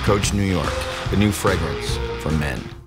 Coach New York, the new fragrance for men.